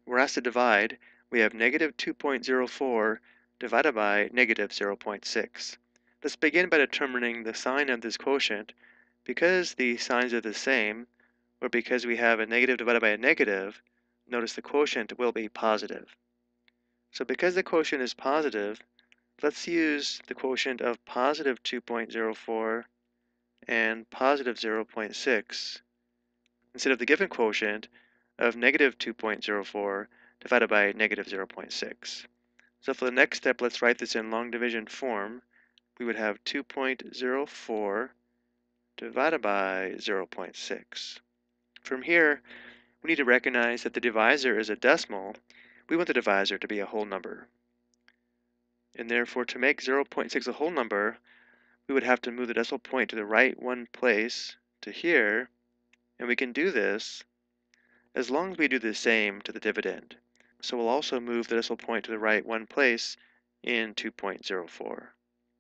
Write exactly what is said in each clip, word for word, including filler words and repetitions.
we're asked to divide, we have negative two point zero four divided by negative zero point six. Let's begin by determining the sign of this quotient. Because the signs are the same, or because we have a negative divided by a negative, notice the quotient will be positive. So because the quotient is positive, let's use the quotient of positive two point zero four and positive zero point six instead of the given quotient of negative two point zero four divided by negative zero point six. So for the next step, let's write this in long division form. We would have two point zero four divided by zero point six. From here, we need to recognize that the divisor is a decimal. We want the divisor to be a whole number. And therefore, to make zero point six a whole number, we would have to move the decimal point to the right one place to here, and we can do this as long as we do the same to the dividend. So we'll also move the decimal point to the right one place in two point zero four.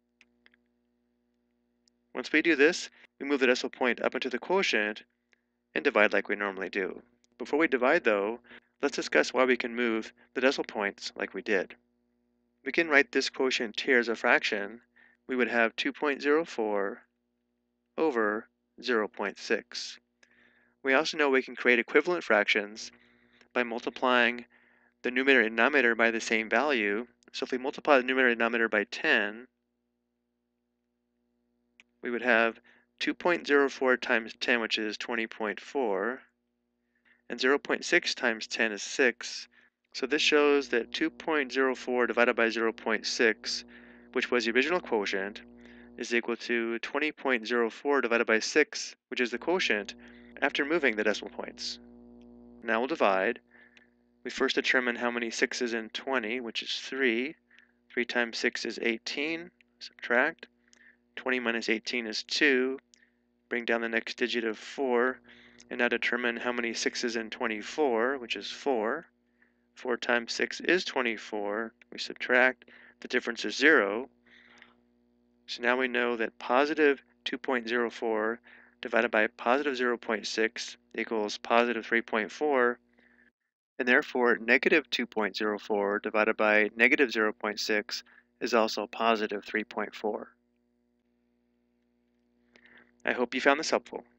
Once we do this, we move the decimal point up into the quotient and divide like we normally do. Before we divide though, let's discuss why we can move the decimal points like we did. We can write this quotient here as a fraction. We would have two point zero four over zero point six. We also know we can create equivalent fractions by multiplying the numerator and denominator by the same value. So if we multiply the numerator and denominator by ten, we would have two point zero four times ten, which is twenty point four, and zero point six times ten is six. So this shows that two point zero four divided by zero point six, which was the original quotient, is equal to twenty point zero four divided by six, which is the quotient, after moving the decimal points. Now we'll divide. We first determine how many sixes in twenty, which is three. three times six is eighteen. Subtract. twenty minus eighteen is two. Bring down the next digit of four. And now determine how many sixes in twenty-four, which is four. four times six is twenty-four. We subtract. The difference is zero. So now we know that positive two point zero four divided by positive zero point six equals positive three point four. And therefore, negative two point zero four divided by negative zero point six is also positive three point four. I hope you found this helpful.